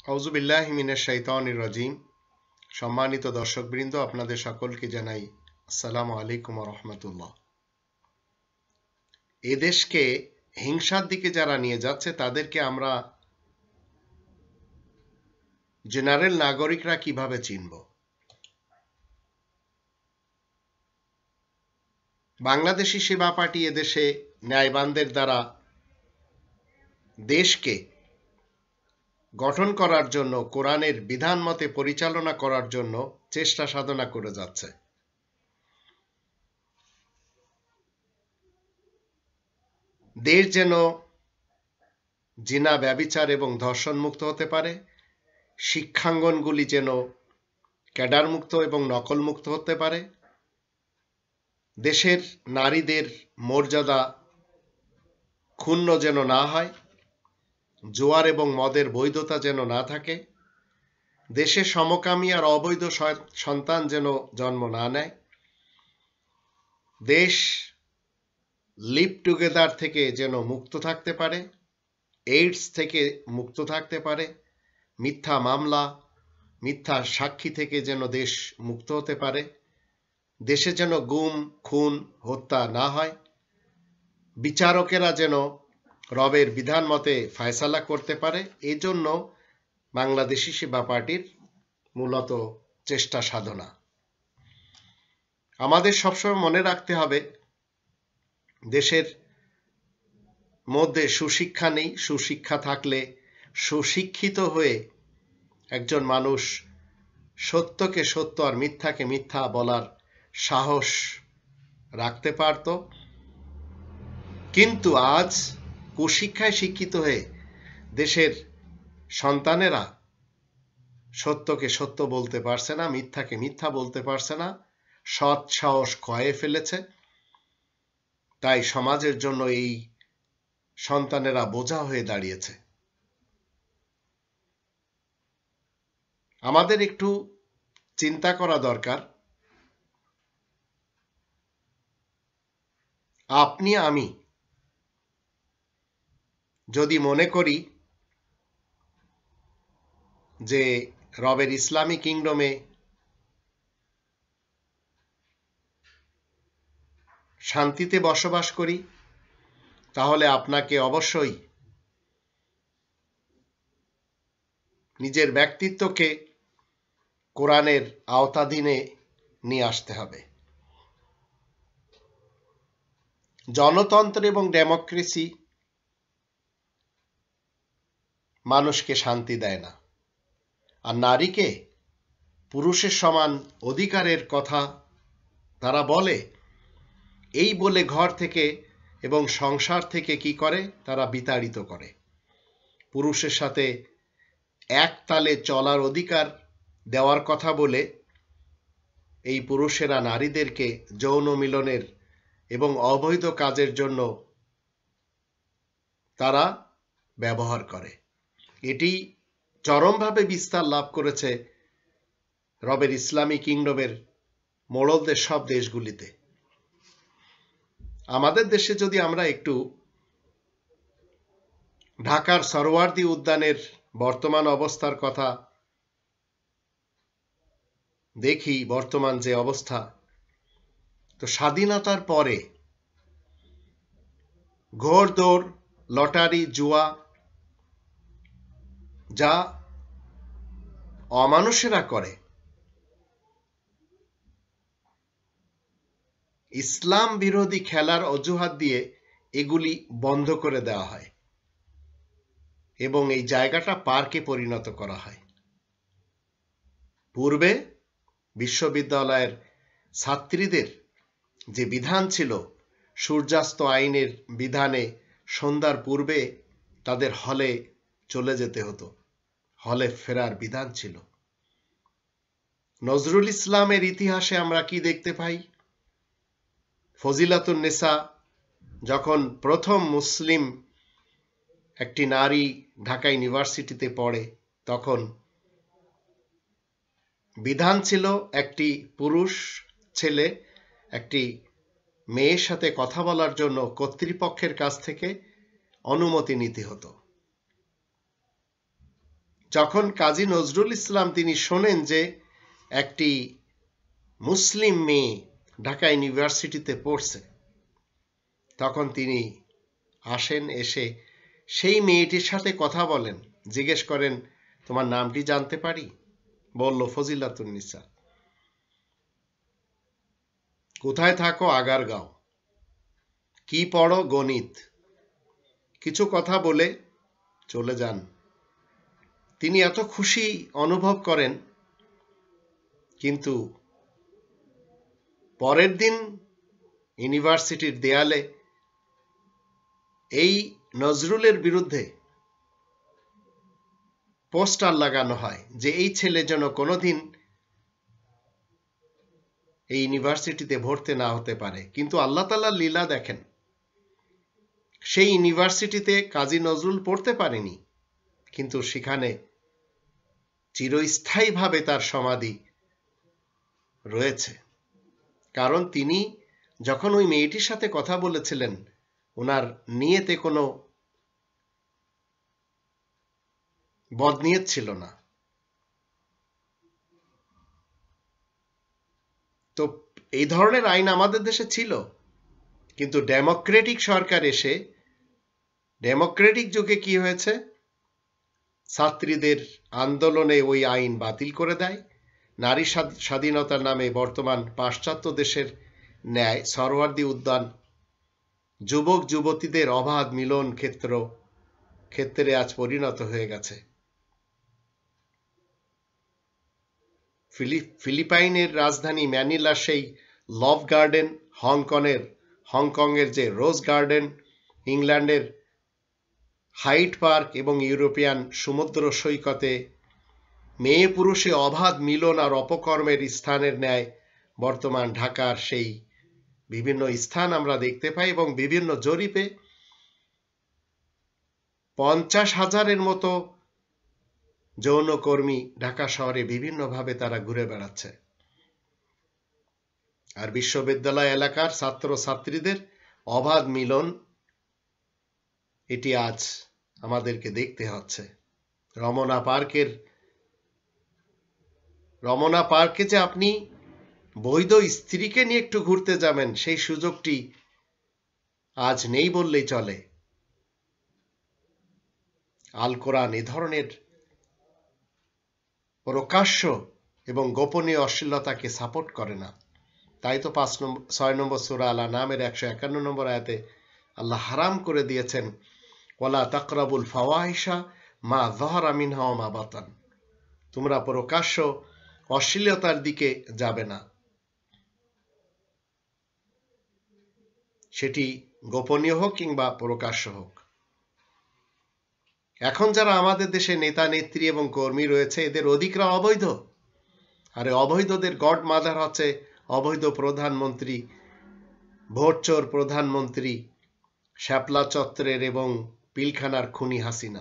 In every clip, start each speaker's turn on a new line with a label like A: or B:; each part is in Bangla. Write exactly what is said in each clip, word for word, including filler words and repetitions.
A: আউযু বিল্লাহি মিনাশ শাইতানির রাজিম। সম্মানিত দর্শকবৃন্দ, আপনাদের সকলকে জানাই আসসালামু আলাইকুম ওয়া রাহমাতুল্লাহ। এই দেশকে হিংসার দিকে যারা নিয়ে যাচ্ছে তাদেরকে আমরা জেনারেল নাগরিকরা কিভাবে চিনব? বাংলাদেশি সেবা পার্টি এদেশে ন্যায়বানদের দ্বারা দেশকে গঠন করার জন্য, কোরআনের বিধান মতে পরিচালনা করার জন্য চেষ্টা সাধনা করে যাচ্ছে। দেশ যেন জিনা, ব্যভিচার এবং ধর্ষণ মুক্ত হতে পারে, শিক্ষাঙ্গনগুলি যেন ক্যাডার মুক্ত এবং নকল মুক্ত হতে পারে, দেশের নারীদের মর্যাদা ক্ষুণ্ণ যেন না হয়, জোয়ার এবং মদের বৈধতা যেন না থাকে, দেশে সমকামী আর অবৈধ সন্তান যেন জন্ম না নেয়, দেশ লিভ টুগেদার থেকে যেন মুক্ত থাকতে পারে, এইডস থেকে মুক্ত থাকতে পারে, মিথ্যা মামলা, মিথ্যা সাক্ষী থেকে যেন দেশ মুক্ত হতে পারে, দেশে যেন গুম, খুন, হত্যা না হয়, বিচারকেরা যেন রবের বিধান মতে ফয়সালা করতে পারে। এই জন্য বাংলাদেশি সেবা পার্টির মূলত চেষ্টা সাধনা। আমাদের সবসময় মনে রাখতে হবে, দেশের মধ্যে সুশিক্ষা নেই। সুশিক্ষা থাকলে, সুশিক্ষিত হয়ে একজন মানুষ সত্যকে সত্য আর মিথ্যাকে মিথ্যা বলার সাহস রাখতে পারত। কিন্তু আজ কুশিক্ষায় শিক্ষিত হয়ে দেশের সন্তানেরা সত্যকে সত্য বলতে পারছে না, মিথ্যাকে মিথ্যা বলতে পারছে না, সৎ সাহস ক্ষয়ে ফেলেছে। তাই সমাজের জন্য এই সন্তানেরা বোঝা হয়ে দাঁড়িয়েছে। আমাদের একটু চিন্তা করা দরকার। আপনি আমি যদি মনে করি যে রবের ইসলামী কিংডমে শান্তিতে বসবাস করি, তাহলে আপনাকে অবশ্যই নিজের ব্যক্তিত্বকে কোরআনের আওতাধীনে নিয়ে আসতে হবে। জনতন্ত্র এবং ডেমোক্রেসি মানুষকে শান্তি দেয় না, আর নারীকে পুরুষের সমান অধিকারের কথা তারা বলে। এই বলে ঘর থেকে এবং সংসার থেকে কি করে, তারা বিতাড়িত করে। পুরুষের সাথে এক তালে চলার অধিকার দেওয়ার কথা বলে এই পুরুষেরা নারীদেরকে যৌন মিলনের এবং অবৈধ কাজের জন্য তারা ব্যবহার করে। এটি চরমভাবে বিস্তার লাভ করেছে রবের ইসলামী কিংডমের মোড়লদের সব দেশগুলিতে। আমাদের দেশে যদি আমরা একটু ঢাকার সরওয়ার্দী উদ্যানের বর্তমান অবস্থার কথা দেখি, বর্তমান যে অবস্থা, তো স্বাধীনতার পরে ঘোড়দৌড়, লটারি, জুয়া, যা অমানুষেরা করে, ইসলাম বিরোধী খেলার অজুহাত দিয়ে এগুলি বন্ধ করে দেওয়া হয় এবং এই জায়গাটা পার্কে পরিণত করা হয়। পূর্বে বিশ্ববিদ্যালয়ের ছাত্রীদের যে বিধান ছিল, সূর্যাস্ত আইনের বিধানে সন্ধ্যার পূর্বে তাদের হলে চলে যেতে হতো, হলে ফেরার বিধান ছিল। নজরুল ইসলামের ইতিহাসে আমরা কি দেখতে পাই? ফজিলাতুন নেসা যখন প্রথম মুসলিম একটি নারী ঢাকা ইউনিভার্সিটিতে পড়ে, তখন বিধান ছিল একটি পুরুষ ছেলে একটি মেয়ের সাথে কথা বলার জন্য কর্তৃপক্ষের কাছ থেকে অনুমতি নিতে হতো। যখন কাজী নজরুল ইসলাম তিনি শোনেন যে একটি মুসলিম মেয়ে ঢাকা ইউনিভার্সিটিতে পড়ছে, তখন তিনি আসেন, এসে সেই মেয়েটির সাথে কথা বলেন, জিজ্ঞেস করেন তোমার নামটি জানতে পারি? বলল ফজিলাতুন্নিসা। কোথায় থাকো? আগারগাঁও। কি পড়ো? গণিত। কিছু কথা বলে চলে যান। তিনি এত খুশি অনুভব করেন, কিন্তু পরের দিন ইউনিভার্সিটির দেয়ালে এই নজরুলের বিরুদ্ধে পোস্টার লাগানো হয় যে এই ছেলে যেন কোনোদিন এই ইউনিভার্সিটিতে ভর্তি না হতে পারে। কিন্তু আল্লাহ তাআলার লীলা দেখেন, সেই ইউনিভার্সিটিতে কাজী নজরুল পড়তে পারেনি, কিন্তু সেখানে চিরস্থায়ীভাবে তার সমাধি রয়েছে। কারণ তিনি যখন ওই মেয়েটির সাথে কথা বলেছিলেন, ওনার নিয়তে কোনো বদনিয়ত ছিল না। তো এই ধরনের আইন আমাদের দেশে ছিল, কিন্তু ডেমোক্রেটিক সরকার এসে ডেমোক্রেটিক যুগে কি হয়েছে, ছাত্রীদের আন্দোলনে ওই আইন বাতিল করে দেয়। নারী স্বাধীনতার নামে বর্তমান পাশ্চাত্য দেশের ন্যায় সরওয়ার্দী উদ্যান যুবক যুবতীদের অবাধ মিলন ক্ষেত্র ক্ষেত্রে আজ পরিণত হয়ে গেছে। ফিলিপাইনের রাজধানী ম্যানিলা সেই লভ গার্ডেন, হংকংয়ের হংকংয়ের যে রোজ গার্ডেন, ইংল্যান্ডের হাইড পার্ক এবং ইউরোপিয়ান সমুদ্র সৈকতে মেয়ে পুরুষে অবাধ মিলন আর অপকর্মের স্থানের ন্যায় বর্তমান ঢাকার সেই বিভিন্ন স্থান আমরা দেখতে পাই। এবং বিভিন্ন জরিপে পঞ্চাশ হাজারের মতো যৌনকর্মী ঢাকা শহরে বিভিন্নভাবে তারা ঘুরে বেড়াচ্ছে। আর বিশ্ববিদ্যালয় এলাকার ছাত্র ছাত্রীদের অবাধ মিলন, এটি আজ আমাদেরকে দেখতে হচ্ছে। রমনা পার্কের রমনা পার্কে যে আপনি বৈধ স্ত্রীকে নিয়ে একটু ঘুরতে যাবেন, সেই সুযোগটি আজ নেই বললেই চলে। আল কোরআন এ ধরনের প্রকাশ্য এবং গোপনীয় অশ্লীলতাকে সাপোর্ট করে না। তাই তো পাঁচ নম্বর ছয় নম্বর সূরা আল আনআমের একশো একান্ন নম্বর আয়াতে আল্লাহ হারাম করে দিয়েছেন, ওয়ালা তাকরাবুল ফাওয়াহিশা মা যাহারা মিনহা ওয়া মা বাতান, তোমরা প্রকাশ্য অশ্লীলতার দিকে যাবে না, সেটি গোপনীয় হোক কিংবা প্রকাশ্য হোক। এখন যারা আমাদের দেশে নেতা নেত্রী এবং কর্মী রয়েছে, এদের অধিকার অবৈধ। আর অবৈধদের গড মাদার হচ্ছে অবৈধ প্রধানমন্ত্রী, ভোটচোর প্রধানমন্ত্রী, শ্যাপলা চত্বরের এবং পিলখানার খুনি হাসিনা।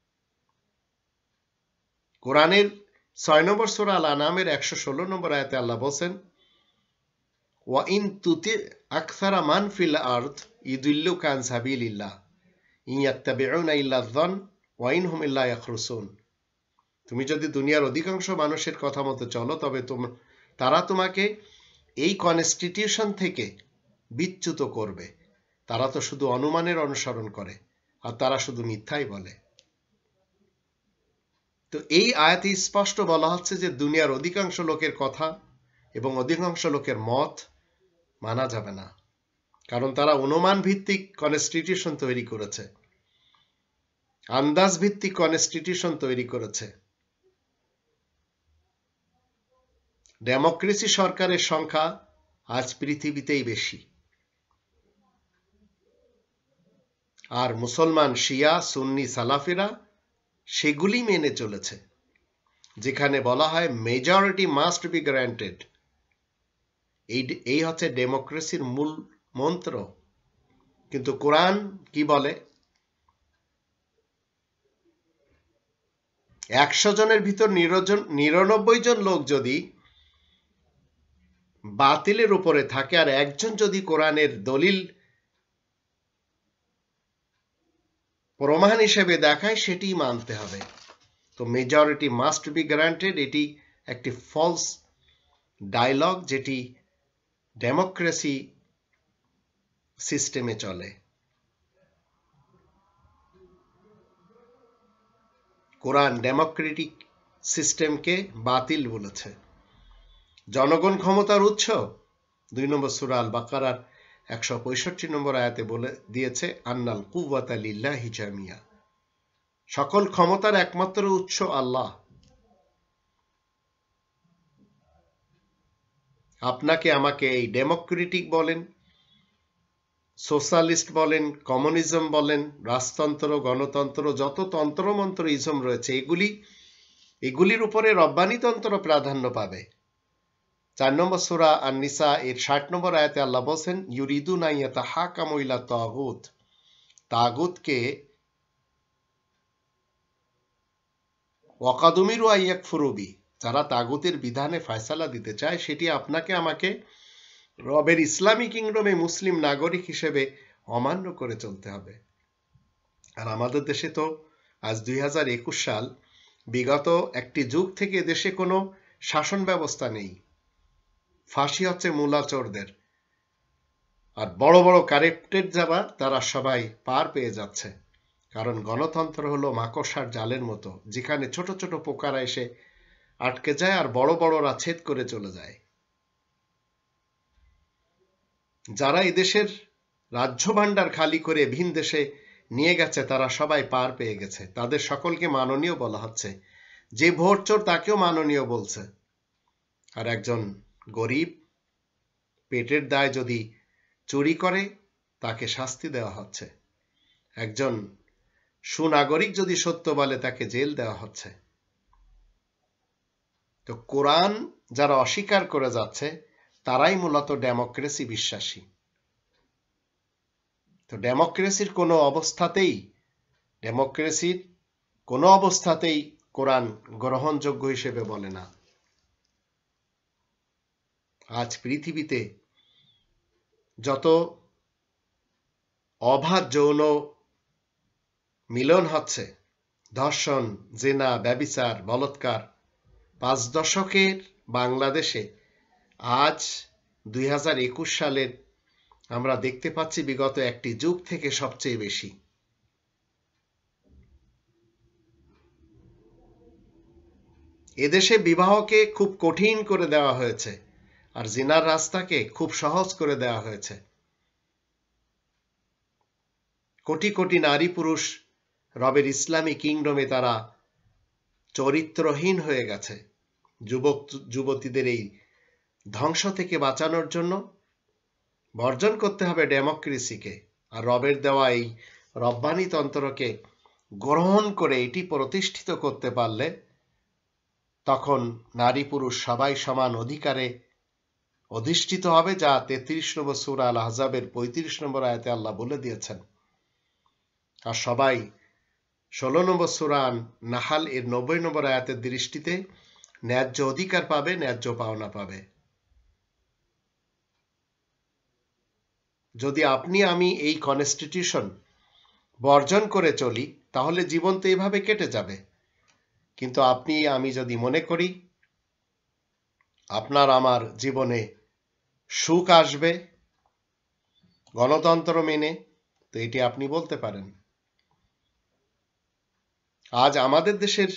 A: কোরআনের ছয় নম্বর সূরা আল আনআমের একশো ষোলো নম্বর আয়াতে আল্লাহ বলেন, ওয়া ইন তুতি আকসারা মান ফিল আরদ ইউদিল্লুকা আন সাবিলিল্লাহ ইন ইয়াত্তাবিউনা ইল্লা যন ওয়া ইন হুম ইল্লা ইয়াখরুসুন। তুমি যদি দুনিয়ার অধিকাংশ মানুষের কথা মতো চলো, তবে তারা তোমাকে এই কনস্টিটিউশন থেকে বিচ্যুত করবে। তারা তো শুধু অনুমানের অনুসরণ করে, আর তারা শুধু মিথ্যাই বলে। তো এই আয়াতে স্পষ্ট বলা হচ্ছে যে দুনিয়ার অধিকাংশ লোকের কথা এবং অধিকাংশ লোকের মত মানা যাবে না, কারণ তারা অনুমান ভিত্তিক কনস্টিটিউশন তৈরি করেছে, আন্দাজ ভিত্তিক কনস্টিটিউশন তৈরি করেছে। ডেমোক্রেসি সরকারের সংখ্যা আজ পৃথিবীতেই বেশি, আর মুসলমান শিয়া সুন্নি সালাফিরা সেগুলি মেনে চলেছে, যেখানে বলা হয় মেজরিটি মাস্ট বি গ্রান্টেড। এই এই হচ্ছে ডেমোক্রেসির মূল মন্ত্র। কিন্তু কোরআন কি বলে? একশো জনের ভিতর নিরানব্বই জন লোক যদি বাতিলের উপরে থাকে আর একজন যদি কোরআনের দলিল প্রমাণ হিসেবে দেখায়, সেটি মানতে হবে। তো তো মেজরিটি মাস্ট বি গ্রান্টেড এটি একটি ফলস ডায়লগ, যেটি ডেমোক্রেসি সিস্টেমে চলে। কোরআন ডেমোক্রেটিক সিস্টেমকে বাতিল বলেছে। জনগণ ক্ষমতার উৎস দুই নম্বর সূরা আল বাকারার একশো পঁয়ষট্টি নম্বর আয়াতে বলে দিয়েছে, আন্নাল কুওয়াতা লিল্লাহি জামিয়া, সকল ক্ষমতার একমাত্র উৎস আল্লাহ। আপনাকে আমাকে এই ডেমোক্রেটিক বলেন, সোশ্যালিস্ট বলেন, কমিউনিজম বলেন, রাজতন্ত্র, গণতন্ত্র, যত তন্ত্রমন্ত্র ইজম রয়েছে, এগুলি এগুলির উপরে রব্বানিতন্ত্র প্রাধান্য পাবে। চার নম্বর সূরা আন-নিসা এর ষাট নম্বর আয়াতে আল্লাহ বলেন, ইউরিদুনা ইয়াতাহাকামু ইলা তাগুত, তাগুতকে ওয়াকাদুমিরু আইয়াকফুরু বি, যারা তাগুতের বিধানে ফয়সালা দিতে চায়, সেটি আপনাকে আমাকে রবের ইসলামী কিংডমে মুসলিম নাগরিক হিসেবে অমান্য করে চলতে হবে। আর আমাদের দেশে তো আজ দুই হাজার একুশ সাল, বিগত একটি যুগ থেকে দেশে কোনো শাসন ব্যবস্থা নেই। ফাঁসি হচ্ছে মূলাচোরদের, আর বড় বড় কারেক্টেড যাবা তারা সবাই পার পেয়ে যাচ্ছে। কারণ গণতন্ত্র হলো মাকড়সার জালের মতো, যেখানে ছোট ছোট পোকারা এসে আটকে যায় আর বড় বড়রা ছেদ করে চলে যায়। যারা এদেশের রাজ্য ভাণ্ডার খালি করে ভিন দেশে নিয়ে গেছে, তারা সবাই পার পেয়ে গেছে। তাদের সকলকে মাননীয় বলা হচ্ছে। যে ভোট চোর তাকেও মাননীয় বলছে। আর একজন গরিব পেটের দায় যদি চুরি করে, তাকে শাস্তি দেওয়া হচ্ছে। একজন সুনাগরিক যদি সত্য বলে, তাকে জেল দেওয়া হচ্ছে। তো কোরআন যারা অস্বীকার করে যাচ্ছে, তারাই মূলত ডেমোক্রেসি বিশ্বাসী। তো ডেমোক্রেসির কোনো অবস্থাতেই ডেমোক্রেসির কোনো অবস্থাতেই কোরআন গ্রহণযোগ্য হিসেবে বলে না। আজ পৃথিবীতে যত অবাধ যৌন মিলন হচ্ছে, ধর্ষণ, জেনা, ব্যভিচার, বলাৎকার, পাঁচ দশকের বাংলাদেশে আজ দুই হাজার একুশ সালের আমরা দেখতে পাচ্ছি বিগত একটি যুগ থেকে সবচেয়ে বেশি। এদেশে বিবাহকে খুব কঠিন করে দেওয়া হয়েছে, আর জিনার রাস্তাকে খুব সহজ করে দেওয়া হয়েছে। কোটি কোটি নারী পুরুষ রবের ইসলামী কিংডমে তারা চরিত্রহীন হয়ে গেছে। যুবক যুবতীদের এই ধ্বংস থেকে বাঁচানোর জন্য বর্জন করতে হবে ডেমোক্রেসিকে, আর রবের দেওয়া এই রব্বানি তন্ত্রকে গ্রহণ করে এটি প্রতিষ্ঠিত করতে পারলে তখন নারী পুরুষ সবাই সমান অধিকারে অধিষ্ঠিত হবে, যা তেত্রিশ নম্বর সূরা আল আহজাবের পঁয়ত্রিশ নম্বর আয়াতে আল্লাহ বলে দিয়েছেন। আর সবাই ষোলো নম্বর সূরা নাহাল এর নব্বই নম্বর আয়াতের দৃষ্টিতে ন্যায্য অধিকার পাবে, ন্যায্য পাওনা পাবে। যদি আপনি আমি এই কনস্টিটিউশন বর্জন করে চলি, তাহলে জীবন তো এইভাবে কেটে যাবে। কিন্তু আপনি আমি যদি মনে করি আপনার আমার জীবনে সুখ আসবে গণতন্ত্র মেনে, তো এটি আপনি বলতে পারেন। আজ আমাদের দেশের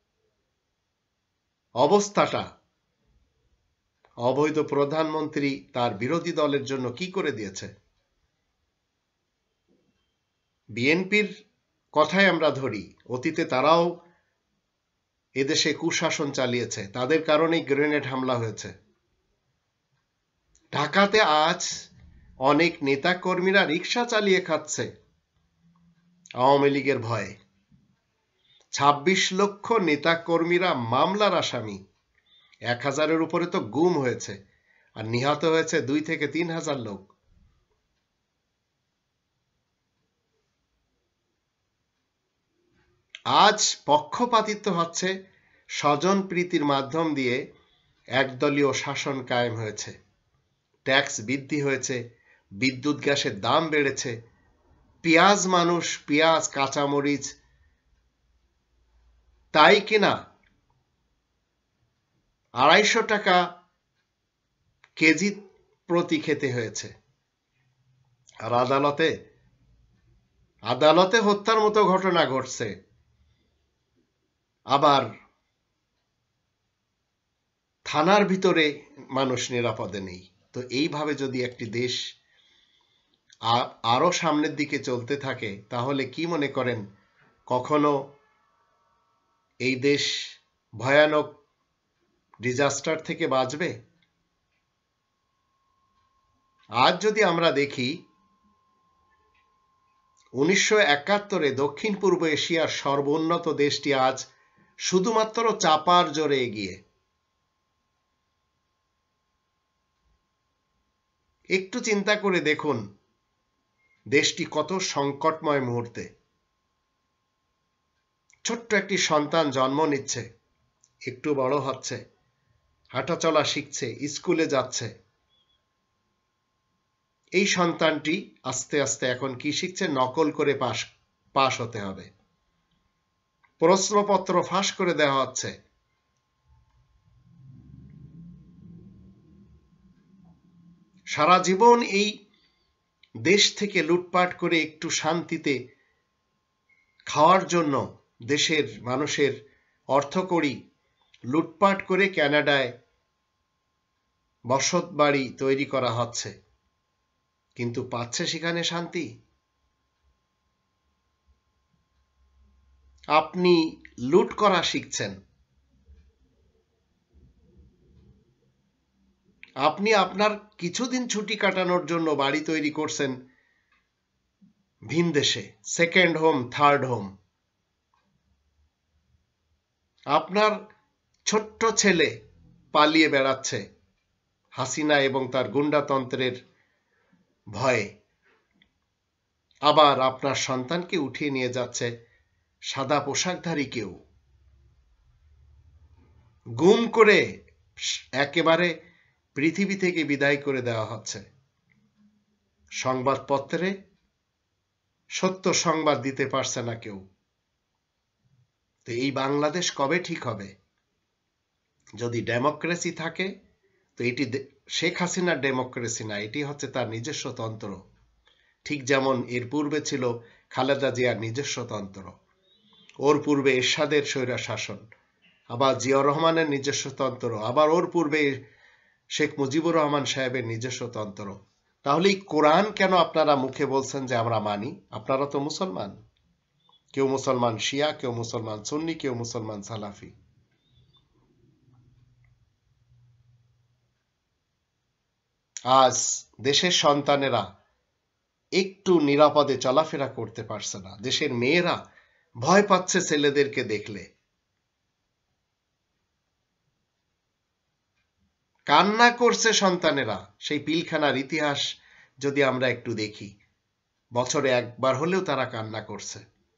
A: অবস্থাটা অবৈধ প্রধানমন্ত্রী তার বিরোধী দলের জন্য কি করে দিয়েছে। বিএনপির কথাই আমরা ধরি, অতীতে তারাও এদেশে কুশাসন চালিয়েছে, তাদের কারণেই গ্রেনেড হামলা হয়েছে। ঢাকাতে আজ অনেক নেতা কর্মীরা রিক্সা চালিয়ে খাচ্ছে আওয়ামী লীগের ভয়ে। ছাব্বিশ লক্ষ নেতা কর্মীরা মামলার আসামি, এক হাজারের উপরে তো গুম হয়েছে, আর নিহত হয়েছে দুই থেকে তিন হাজার লোক। আজ পক্ষপাতিত্ব হচ্ছে, স্বজন প্রীতির মাধ্যম দিয়ে একদলীয় শাসন কায়েম হয়েছে। ট্যাক্স বৃদ্ধি হয়েছে, বিদ্যুৎ গ্যাসের দাম বেড়েছে, পেঁয়াজ মানুষ পেঁয়াজ কাঁচামরিচ তাই কিনা আড়াইশো টাকা কেজি প্রতি খেতে হয়েছে। আর আদালতে আদালতে হত্যার মতো ঘটনা ঘটছে, আবার থানার ভিতরে মানুষ নিরাপদে নেই। তো এইভাবে যদি একটি দেশ আরো সামনের দিকে চলতে থাকে, তাহলে কি মনে করেন কখনো এই দেশ ভয়ানক ডিজাস্টার থেকে বাঁচবে? আজ যদি আমরা দেখি, উনিশশো একাত্তরে দক্ষিণ পূর্ব এশিয়ার সর্বোন্নত দেশটি আজ শুধুমাত্র চাপার জোরে এগিয়ে। একটু চিন্তা করে দেখুন দেশটি কত সংকটময় মুহূর্তে। ছোট্ট একটি সন্তান জন্ম নিচ্ছে, একটু বড় হচ্ছে, হাঁটাচলা শিখছে, স্কুলে যাচ্ছে। এই সন্তানটি আস্তে আস্তে এখন কি শিখছে? নকল করে পাস পাস হতে হবে, প্রশ্নপত্র ফাঁস করে দেওয়া হচ্ছে। সারা জীবন এই দেশ থেকে লুটপাট করে একটু শান্তিতে খাওয়ার জন্য দেশের মানুষের অর্থকড়ি লুটপাট করে কানাডায় বসত বাড়ি তৈরি করা হচ্ছে, কিন্তু পাচ্ছে সেখানে শান্তি? আপনি লুট করা শিখছেন, আপনি আপনার কিছুদিন ছুটি কাটানোর জন্য বাড়ি তৈরি করছেন ভিন দেশে, সেকেন্ড হোম, থার্ড হোম। আপনার ছোট্ট ছেলে পালিয়ে বেড়াচ্ছে হাসিনা এবং তার গুন্ডাতন্ত্রের ভয়ে, আবার আপনার সন্তানকে উঠিয়ে নিয়ে যাচ্ছে সাদা পোশাকধারী কেউ, গুম করে একেবারে পৃথিবী থেকে বিদায় করে দেওয়া হচ্ছে। সংবাদপত্রে সত্য সংবাদ দিতে পারছে না কেউ। তো এই বাংলাদেশ কবে ঠিক হবে? যদি ডেমোক্রেসি থাকে, তো এটি শেখ হাসিনার ডেমোক্রেসি না, এটি হচ্ছে তার নিজস্ব তন্ত্র। ঠিক যেমন এর পূর্বে ছিল খালেদা জিয়ার নিজস্ব তন্ত্র, ওর পূর্বে এরশাদের স্বৈরা শাসন, আবার জিয়াউর রহমানের নিজস্ব তন্ত্র, আবার ওর পূর্বে শেখ মুজিবুর রহমান সাহেবের নিজস্ব তন্ত্র। তাহলে এই কোরআন কেন আপনারা মুখে বলছেন যে আমরা মানি? আপনারা তো মুসলমান, কেউ মুসলমান শিয়া, কেউ মুসলমান সুন্নি, কেউ মুসলমান সালাফি। আজ দেশের সন্তানেরা একটু নিরাপদে চলাফেরা করতে পারছে না, দেশের মেয়েরা ভয় পাচ্ছে ছেলেদেরকে দেখলে, কান্না করছে সন্তানেরা। সেই পিলখানার ইতিহাস যদি আমরা একটু দেখি, বছরে একবার হলেও তারা কান্না করছে।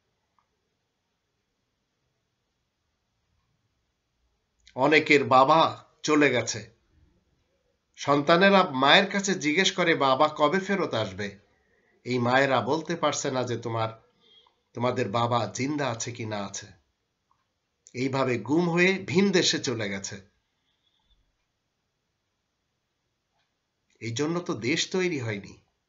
A: অনেকের বাবা চলে গেছে, সন্তানেরা মায়ের কাছে জিজ্ঞেস করে বাবা কবে ফেরত আসবে। এই মায়েরা বলতে পারছে না যে তোমার তোমাদের বাবা জিন্দা আছে কি না আছে। এইভাবে গুম হয়ে ভিন দেশে চলে গেছে। এই জন্য তো দেশ তৈরি হয়নি।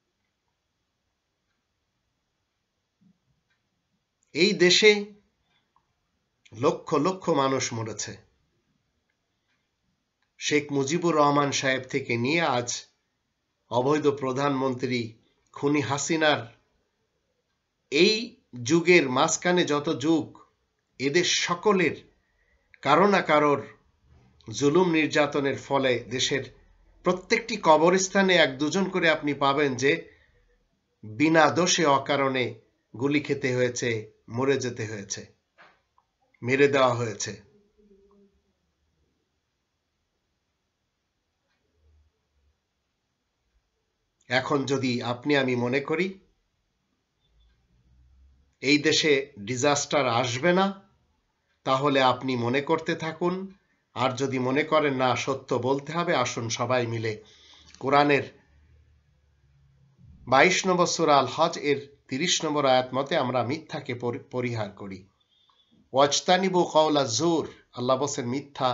A: এই দেশে লক্ষ লক্ষ মানুষ মরেছে, শেখ মুজিবুর রহমান সাহেব থেকে নিয়ে আজ অবৈধ প্রধানমন্ত্রী খুনি হাসিনার এই যুগের মাঝখানে যত যুগ, এদের সকলের কারো না কারোর জুলুম নির্যাতনের ফলে দেশের প্রত্যেকটি কবরস্থানে এক দুজন করে আপনি পাবেন যে বিনা দোষে অকারণে গুলি খেতে হয়েছে, মরে যেতে হয়েছে, মেরে দেওয়া হয়েছে। এখন যদি আপনি আমি মনে করি এই দেশে ডিজাস্টার আসবে না, তাহলে আপনি মনে করতে থাকুন। আর যদি মনে করেন না সত্য বলতে হবে, আসুন সবাই মিলে কোরআনের বাইশ নম্বর সূরা আল হজ এর তিরিশ নম্বর আয়াত মতে আমরা মিথ্যাকে পরিহার করি। ওয়াজতানিবু কওলা জুর, আল্লাহ বলেন মিথ্যা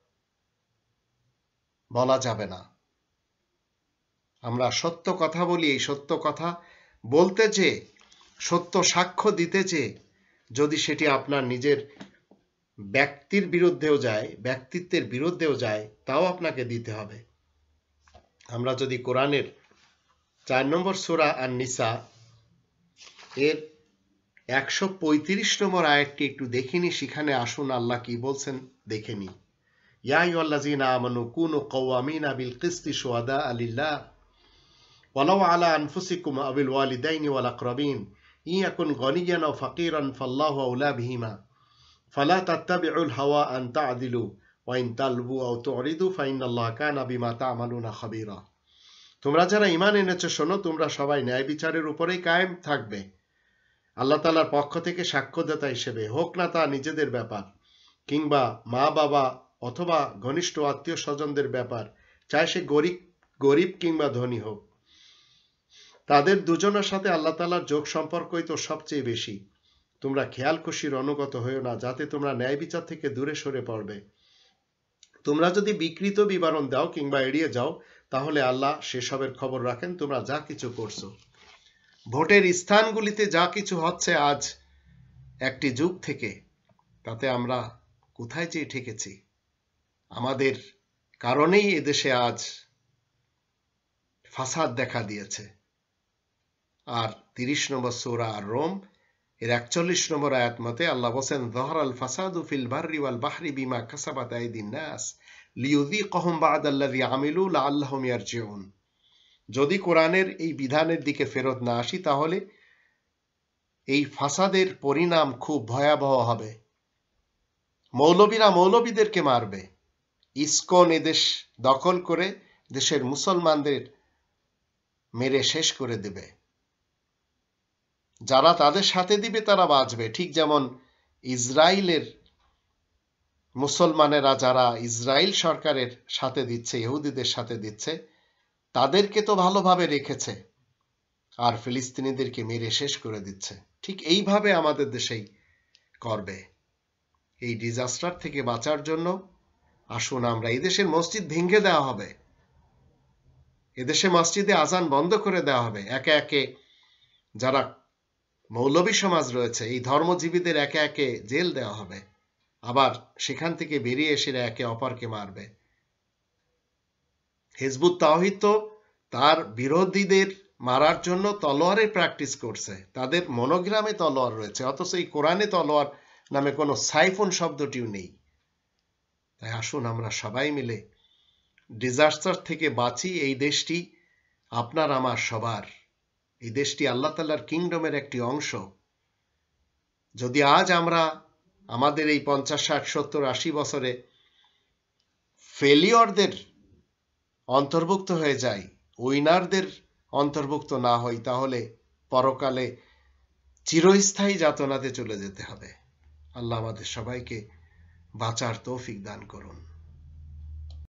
A: বলা যাবে না। আমরা সত্য কথা বলি, এই সত্য কথা বলতে যে, সত্য সাক্ষ্য দিতে যে, যদি সেটি আপনার নিজের ব্যক্তির বিরুদ্ধেও যায়, ব্যক্তিত্বের বিরুদ্ধেও যায়, তাও আপনাকে দিতে হবে। আমরা যদি কোরআনের চার নম্বর সূরা আন-নিসা এর একশো পঁয়ত্রিশ নম্বর আয়াতটি একটু দেখিনি, সেখানে আসুন আল্লাহ কি বলছেন দেখে নিই। ইয়া আইয়ুহাল্লাযীনা আমানু কুনু কাওয়ামিনা বিল কিসতি শুহাদাআ লিল্লাহ ওয়ালাউ আলা আনফুসিকুম আবিল ওয়ালিদাইনি ওয়াল আকরাবিন ইন ইয়াকুন গনিয়ান আও ফাকিরান ফাল্লাহু আওলা বিহিমা ফালা তাত্তাবিউল হাওয়া আন তা'দিলু ওয়া ইন তালবু আও তু'রিদু ফাইন্নাল্লাহা কানা বিমা তা'মালুনা খাবীরা। তোমরা যারা ঈমান এনেছো শোনো, তোমরা সবাই ন্যায় বিচারের উপরেই কায়েম থাকবে। আল্লাহ তাআলার পক্ষ থেকে সাক্ষ্যদাতা হিসেবে, হোক না তা নিজেদের ব্যাপার কিংবা মা বাবা অথবা ঘনিষ্ঠ আত্মীয় স্বজনদের ব্যাপার, চাই সে গরিব গরিব কিংবা ধনী হোক, তাদের দুজনের সাথে আল্লাহ তাআলার যোগ সম্পর্কই তো সবচেয়ে বেশি। তোমরা খেয়াল খুশির অনুগত হয়েও না, যাতে তোমরা ন্যায় বিচার থেকে দূরে সরে পড়বে। তোমরা যদি বিকৃত বিবরণ দাও কিংবা এড়িয়ে যাও, তাহলে আল্লাহ সেসবের খবর রাখেন তোমরা যা কিছু করছো। ভোটের স্থানগুলিতে যা কিছু হচ্ছে আজ একটি যুগ থেকে, তাতে আমরা কোথায় যেয়ে ঠেকেছি? আমাদের কারণেই এদেশে আজ ফাসাদ দেখা দিয়েছে। আর তিরিশ নম্বর সূরা আর-রুম এর একচল্লিশ নম্বর আয়াত মতে আল্লাহ বলেন, যাহারাল ফাসাদু ফিল বাররি ওয়াল বাহরি বিমা কাসাবাত আইদিন নাস লিইউযীকাহুম বা'দাল্লাযী আমিলু লাআল্লাহুম ইয়ারজিউন। যদি কোরআনের এই বিধানের দিকে ফেরত না আসি, তাহলে এই ফাসাদের পরিণাম খুব ভয়াবহ হবে। মৌলবীরা মৌলবীদেরকে মারবে, ইসকন এদেশ দখল করে দেশের মুসলমানদের মেরে শেষ করে দেবে। যারা তাদের সাথে দিবে তারা বাঁচবে, ঠিক যেমন ইসরায়েলের মুসলমানেরা যারা ইসরায়েল সরকারের সাথে দিচ্ছে, ইহুদিদের সাথে দিচ্ছে, তাদেরকে তো ভালোভাবে রেখেছে, আর ফিলিস্তিনিদেরকে মেরে শেষ করে দিচ্ছে। ঠিক এইভাবে আমাদের দেশেই করবে। এই ডিজাস্টার থেকে বাঁচার জন্য আসুন আমরা, এই দেশের মসজিদ ভেঙে দেওয়া হবে, এদেশে মসজিদে আজান বন্ধ করে দেওয়া হবে, একে একে যারা মৌলবী সমাজ রয়েছে এই ধর্মজীবীদের একে একে জেল দেওয়া হবে, আবার সেখান থেকে বেরিয়ে এসে একে অপরকে মারবে। হিজবুত তাওহীদ তো তার বিরোধীদের মারার জন্য তলোয়ারের প্র্যাকটিস করছে, তাদের মনোগ্রামে তলোয়ার রয়েছে, অথচ এই কোরআনে তলোয়ার নামে কোনো সাইফুন শব্দটিও নেই। তাই আসুন আমরা সবাই মিলে ডিজাস্টার থেকে বাঁচি। এই দেশটি আপনার আমার সবার, এই দেশটি আল্লাহ তাআলার কিংডমের একটি অংশ। যদি আজ আমরা আমাদের এই পঞ্চাশ ষাট সত্তর আশি বছরে ফেলিয়রদের অন্তর্ভুক্ত হয়ে যাই, উইনারদের অন্তর্ভুক্ত না হই, তাহলে পরকালে চিরস্থায়ী যাতনাতে চলে যেতে হবে। আল্লাহ আমাদের সবাইকে বাঁচার তৌফিক দান করুন।